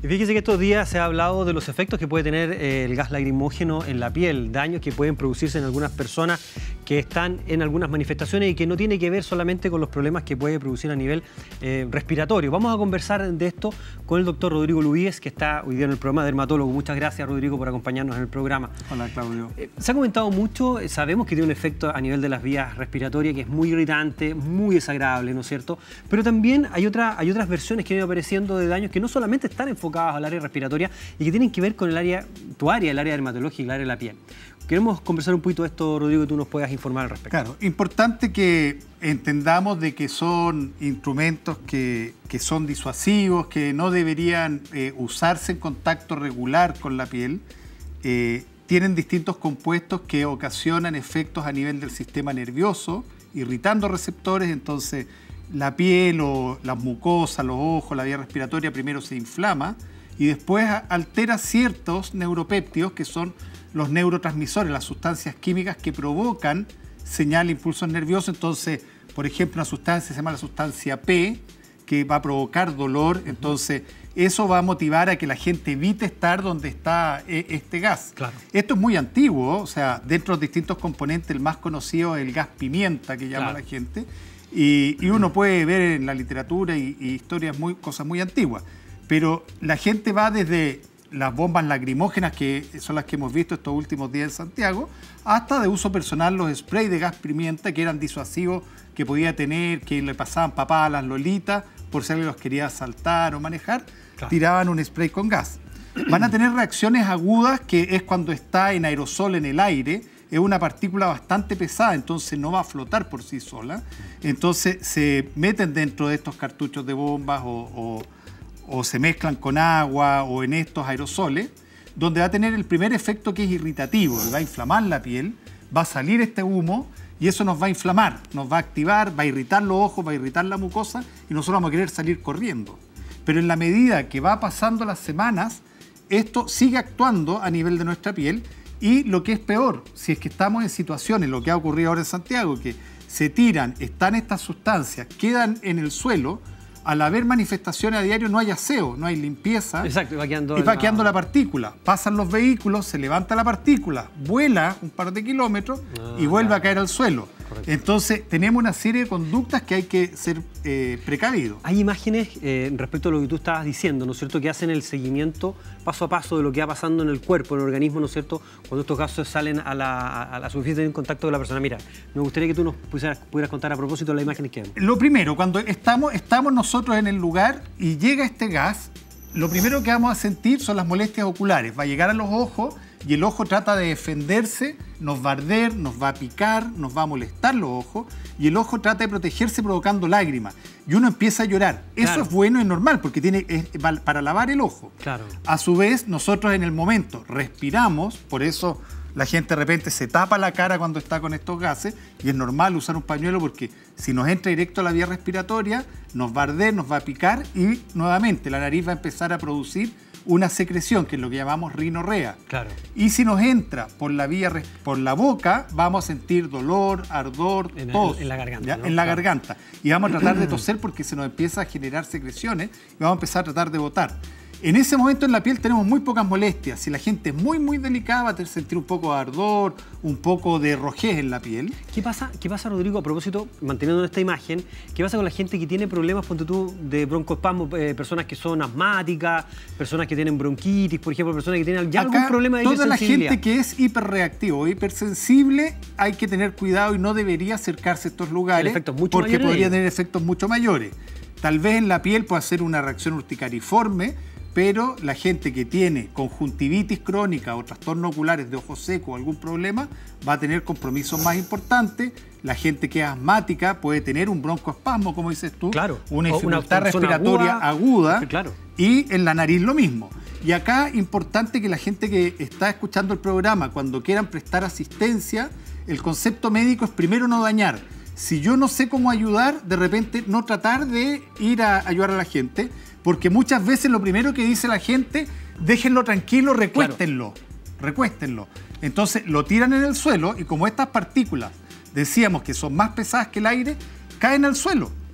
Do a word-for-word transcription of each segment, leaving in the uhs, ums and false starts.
Y fíjese que estos días se ha hablado de los efectos que puede tener eh, el gas lacrimógeno en la piel, daños que pueden producirse en algunas personas que están en algunas manifestaciones y que no tiene que ver solamente con los problemas que puede producir a nivel eh, respiratorio. Vamos a conversar de esto con el doctor Rodrigo Lubies, que está hoy día en el programa dermatólogo. Muchas gracias, Rodrigo, por acompañarnos en el programa. Hola, Claudio. Eh, se ha comentado mucho, sabemos que tiene un efecto a nivel de las vías respiratorias que es muy irritante, muy desagradable, ¿no es cierto? Pero también hay, otra, hay otras versiones que han ido apareciendo de daños que no solamente están enfocados al área respiratoria y que tienen que ver con el área, tu área, el área dermatológica y el área de la piel. Queremos conversar un poquito de esto, Rodrigo, y tú nos puedas informar al respecto. Claro, importante que entendamos de que son instrumentos que, que son disuasivos, que no deberían eh, usarse en contacto regular con la piel. Eh, tienen distintos compuestos que ocasionan efectos a nivel del sistema nervioso, irritando receptores, entonces la piel o las mucosas, los ojos, la vía respiratoria primero se inflama y después altera ciertos neuropéptidos que son los neurotransmisores, las sustancias químicas que provocan señal, impulsos nerviosos. Entonces, por ejemplo, una sustancia se llama la sustancia P, que va a provocar dolor. Entonces, eso va a motivar a que la gente evite estar donde está este gas. Claro. Esto es muy antiguo, o sea, dentro de los distintos componentes, el más conocido es el gas pimienta, que llama claro. la gente. Y, y uno puede ver en la literatura y, y historias, muy, cosas muy antiguas. Pero la gente va desde las bombas lacrimógenas, que son las que hemos visto estos últimos días en Santiago, hasta de uso personal los sprays de gas pimienta, que eran disuasivos, que podía tener, que le pasaban papá a las lolitas, por si alguien los quería asaltar o manejar, claro. tiraban un spray con gas. Van a tener reacciones agudas, que es cuando está en aerosol en el aire. Es una partícula bastante pesada, entonces no va a flotar por sí sola. Entonces se meten dentro de estos cartuchos de bombas o, o, o se mezclan con agua o en estos aerosoles, donde va a tener el primer efecto, que es irritativo, va a inflamar la piel, va a salir este humo y eso nos va a inflamar, nos va a activar, va a irritar los ojos, va a irritar la mucosa y nosotros vamos a querer salir corriendo. Pero en la medida que va pasando las semanas, esto sigue actuando a nivel de nuestra piel. Y lo que es peor, si es que estamos en situaciones, lo que ha ocurrido ahora en Santiago, que se tiran, están estas sustancias, quedan en el suelo, al haber manifestaciones a diario no hay aseo, no hay limpieza. Exacto, y va quedando, y va quedando la... la partícula. Pasan los vehículos, se levanta la partícula, vuela un par de kilómetros ah, y vuelve claro. a caer al suelo. Correcto. Entonces tenemos una serie de conductas que hay que ser eh, precavidos. Hay imágenes eh, respecto a lo que tú estabas diciendo, ¿no es cierto?, que hacen el seguimiento paso a paso de lo que va pasando en el cuerpo, en el organismo, ¿no es cierto?, cuando estos gases salen a la, a la superficie en contacto con la persona. Mira, me gustaría que tú nos pudieras, pudieras contar a propósito de las imágenes que vemos. Lo primero, cuando estamos, estamos nosotros en el lugar y llega este gas, lo primero que vamos a sentir son las molestias oculares. Va a llegar a los ojos y el ojo trata de defenderse, nos va a arder, nos va a picar, nos va a molestar los ojos y el ojo trata de protegerse provocando lágrimas. Y uno empieza a llorar. Eso claro. es bueno y normal porque tiene es, para lavar el ojo. Claro. A su vez, nosotros en el momento respiramos, por eso la gente de repente se tapa la cara cuando está con estos gases y es normal usar un pañuelo porque si nos entra directo a la vía respiratoria nos va a arder, nos va a picar y nuevamente la nariz va a empezar a producir una secreción que es lo que llamamos rinorrea. Claro. Y si nos entra por la vía, por la boca, vamos a sentir dolor, ardor, en tos. En la garganta. ¿ya? ¿no? En la claro. garganta. Y vamos a tratar de toser porque se nos empieza a generar secreciones y vamos a empezar a tratar de botar. En ese momento en la piel tenemos muy pocas molestias. Si la gente es muy, muy delicada, va a sentir un poco de ardor, un poco de rojez en la piel. ¿Qué pasa, qué pasa, Rodrigo, a propósito, manteniendo esta imagen, qué pasa con la gente que tiene problemas, ponte tú, de broncoespasmo, eh, personas que son asmáticas, personas que tienen bronquitis, por ejemplo, personas que tienen ya Acá, algún problema de toda la hipersensibilidad? gente que es hiperreactivo o hipersensible, hay que tener cuidado y no debería acercarse a estos lugares porque podría tener efectos mucho mayores. Tal vez en la piel pueda ser una reacción urticariforme, pero la gente que tiene conjuntivitis crónica o trastornos oculares de ojo seco o algún problema va a tener compromisos más importantes. La gente que es asmática puede tener un broncoespasmo, como dices tú, claro. una dificultad respiratoria aguda, aguda claro. y en la nariz lo mismo. Y acá importante que la gente que está escuchando el programa, cuando quieran prestar asistencia, el concepto médico es primero no dañar. Si yo no sé cómo ayudar, de repente no tratar de ir a ayudar a la gente, porque muchas veces lo primero que dice la gente, déjenlo tranquilo, recuéstenlo, claro. recuéstenlo. Entonces lo tiran en el suelo y como estas partículas decíamos que son más pesadas que el aire, caen al suelo.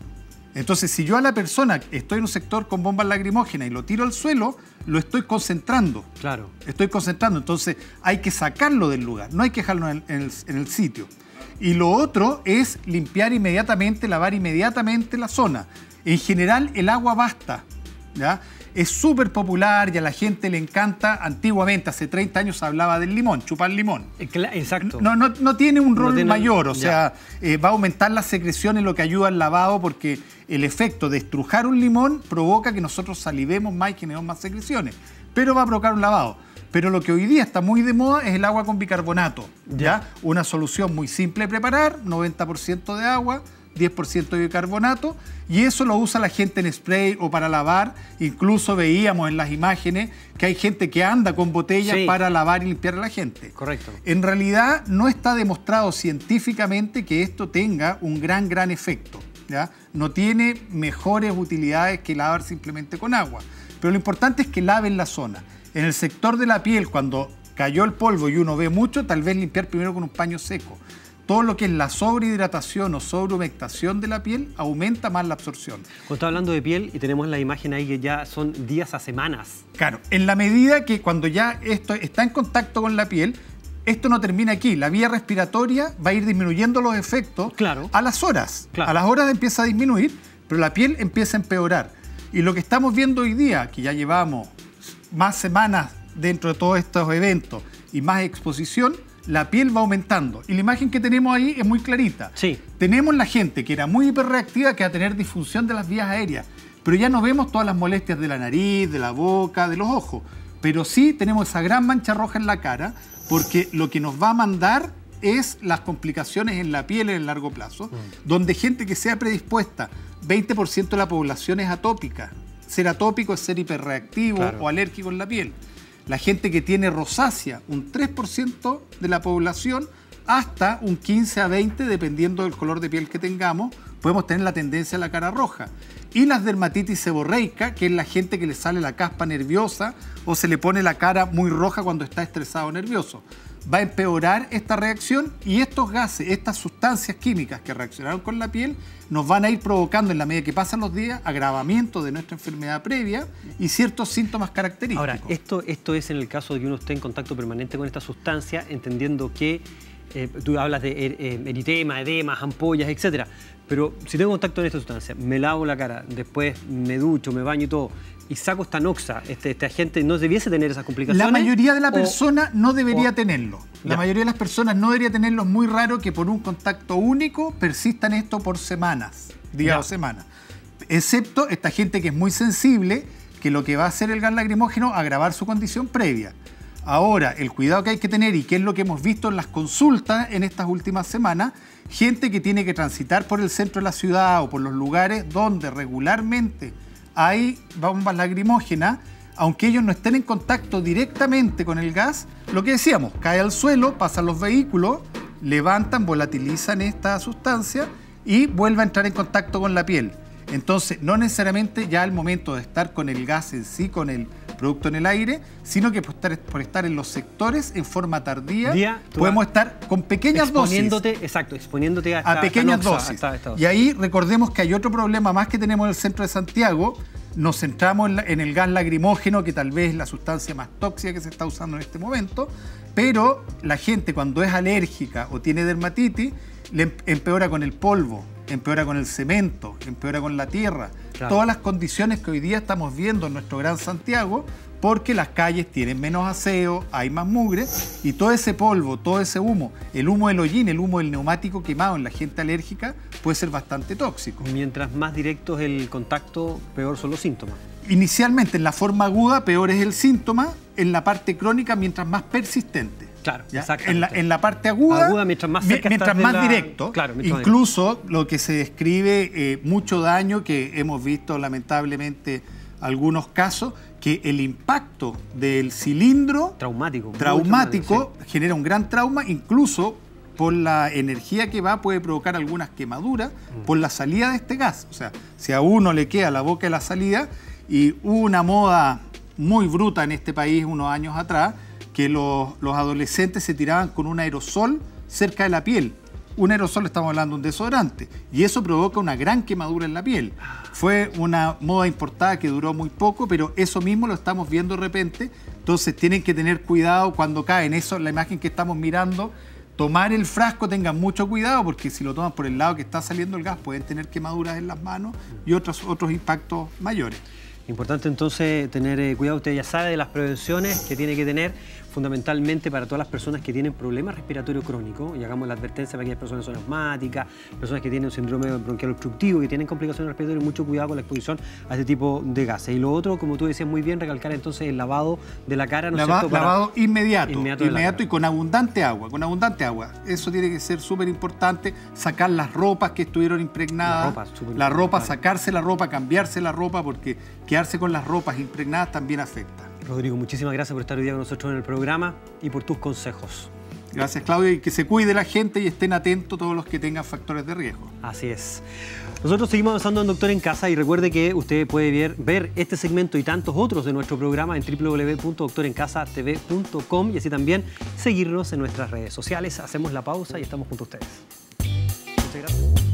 Entonces, si yo a la persona estoy en un sector con bombas lacrimógenas y lo tiro al suelo, lo estoy concentrando. Claro. Estoy concentrando. Entonces, hay que sacarlo del lugar, no hay que dejarlo en el, en el, en el sitio. Y lo otro es limpiar inmediatamente, lavar inmediatamente la zona. En general, el agua basta, ¿ya? Es súper popular y a la gente le encanta. Antiguamente, hace treinta años, se hablaba del limón, chupar limón. Exacto. No, no, no tiene un rol no tiene, mayor, o ya. sea, eh, va a aumentar la secreción en lo que ayuda al lavado, porque el efecto de estrujar un limón provoca que nosotros salivemos más y generemos más secreciones, pero va a provocar un lavado. Pero lo que hoy día está muy de moda es el agua con bicarbonato, ¿ya? ¿ya? Una solución muy simple de preparar, noventa por ciento de agua, diez por ciento de bicarbonato, y eso lo usa la gente en spray o para lavar. Incluso veíamos en las imágenes que hay gente que anda con botellas sí. para lavar y limpiar a la gente. Correcto. En realidad no está demostrado científicamente que esto tenga un gran, gran efecto, ¿ya? No tiene mejores utilidades que lavar simplemente con agua. Pero lo importante es que laven la zona. En el sector de la piel, cuando cayó el polvo y uno ve mucho, tal vez limpiar primero con un paño seco. Todo lo que es la sobrehidratación o sobrehumectación de la piel aumenta más la absorción. Cuando está hablando de piel y tenemos la imagen ahí que ya son días a semanas. Claro, en la medida que cuando ya esto está en contacto con la piel, esto no termina aquí. La vía respiratoria va a ir disminuyendo los efectos claro. a las horas. Claro. A las horas empieza a disminuir, pero la piel empieza a empeorar. Y lo que estamos viendo hoy día, que ya llevamos más semanas dentro de todos estos eventos y más exposición, la piel va aumentando. Y la imagen que tenemos ahí es muy clarita. Sí. Tenemos la gente que era muy hiperreactiva, que va a tener disfunción de las vías aéreas, pero ya no vemos todas las molestias de la nariz, de la boca, de los ojos. Pero sí tenemos esa gran mancha roja en la cara, porque lo que nos va a mandar es las complicaciones en la piel en el largo plazo, mm. donde gente que sea predispuesta, veinte por ciento de la población es atópica. Ser atópico es ser hiperreactivo claro. o alérgico en la piel. La gente que tiene rosácea, un tres por ciento de la población, hasta un quince a veinte, dependiendo del color de piel que tengamos, podemos tener la tendencia a la cara roja. Y las dermatitis seborreica, que es la gente que le sale la caspa nerviosa o se le pone la cara muy roja cuando está estresado o nervioso. Va a empeorar esta reacción y estos gases, estas sustancias químicas que reaccionaron con la piel, nos van a ir provocando en la medida que pasan los días agravamiento de nuestra enfermedad previa y ciertos síntomas característicos. Ahora, esto, esto es en el caso de que uno esté en contacto permanente con esta sustancia, entendiendo que eh, tú hablas de eh, eritema, edemas, ampollas, etcétera. Pero si tengo contacto con esta sustancia, me lavo la cara, después me ducho, me baño y todo, y saco esta noxa, este, este agente, ¿no debiese tener esas complicaciones? La mayoría de la o, persona no debería o, tenerlo. La ya. mayoría de las personas no debería tenerlo. Es muy raro que por un contacto único persistan esto por semanas, días ya. o semanas. Excepto esta gente que es muy sensible, que lo que va a hacer el gas lacrimógeno, agravar su condición previa. Ahora, el cuidado que hay que tener, y que es lo que hemos visto en las consultas en estas últimas semanas, gente que tiene que transitar por el centro de la ciudad o por los lugares donde regularmente hay bombas lacrimógenas, aunque ellos no estén en contacto directamente con el gas, lo que decíamos, cae al suelo, pasan los vehículos, levantan, volatilizan esta sustancia y vuelve a entrar en contacto con la piel. Entonces, no necesariamente ya al momento de estar con el gas en sí, con el producto en el aire, sino que por estar, por estar en los sectores en forma tardía, Día, podemos estar con pequeñas exponiéndote, dosis. Exacto, exponiéndote a, esta, a pequeñas esta noxa, dosis. Hasta, hasta y ahí recordemos que hay otro problema más que tenemos en el centro de Santiago. Nos centramos en, la, en el gas lacrimógeno, que tal vez es la sustancia más tóxica que se está usando en este momento, pero la gente cuando es alérgica o tiene dermatitis, le empeora con el polvo, empeora con el cemento, empeora con la tierra. Claro. Todas las condiciones que hoy día estamos viendo en nuestro Gran Santiago, porque las calles tienen menos aseo, hay más mugre, y todo ese polvo, todo ese humo, el humo del hollín, el humo del neumático quemado en la gente alérgica, puede ser bastante tóxico. Mientras más directo es el contacto, peor son los síntomas. Inicialmente, en la forma aguda, peor es el síntoma, en la parte crónica, mientras más persistente. Claro, en la, en la parte aguda, aguda mientras más, cerca mientras más la... directo, claro, incluso más lo que se describe, eh, mucho daño que hemos visto lamentablemente algunos casos, que el impacto del cilindro traumático, traumático, traumático sí. genera un gran trauma, incluso por la energía que va puede provocar algunas quemaduras mm. por la salida de este gas. O sea, si a uno le queda la boca de la salida, y hubo una moda muy bruta en este país unos años atrás, que los, los adolescentes se tiraban con un aerosol cerca de la piel un aerosol, estamos hablando de un desodorante, y eso provoca una gran quemadura en la piel. Fue una moda importada que duró muy poco, pero eso mismo lo estamos viendo de repente, entonces tienen que tener cuidado cuando caen. Eso es la imagen que estamos mirando. Tomar el frasco, tengan mucho cuidado, porque si lo toman por el lado que está saliendo el gas, pueden tener quemaduras en las manos y otros, otros impactos mayores. Importante entonces tener eh, cuidado. Usted ya sabe de las prevenciones que tiene que tener fundamentalmente para todas las personas que tienen problemas respiratorios crónicos, y hagamos la advertencia para aquellas personas que son asmáticas, personas que tienen un síndrome bronquial obstructivo, que tienen complicaciones respiratorias, mucho cuidado con la exposición a este tipo de gases. Y lo otro, como tú decías muy bien, recalcar entonces el lavado de la cara, ¿no es Lava, cierto? Para... Lavado inmediato, inmediato, inmediato y con abundante agua, con abundante agua. Eso tiene que ser súper importante, sacar las ropas que estuvieron impregnadas, la ropa, la ropa sacarse la ropa, cambiarse la ropa, porque quedarse con las ropas impregnadas también afecta. Rodrigo, muchísimas gracias por estar hoy día con nosotros en el programa y por tus consejos. Gracias, Claudio, y que se cuide la gente y estén atentos todos los que tengan factores de riesgo. Así es. Nosotros seguimos avanzando en Doctor en Casa y recuerde que usted puede ver, ver este segmento y tantos otros de nuestro programa en w w w punto doctor en casa t v punto com y así también seguirnos en nuestras redes sociales. Hacemos la pausa y estamos junto a ustedes. Muchas gracias.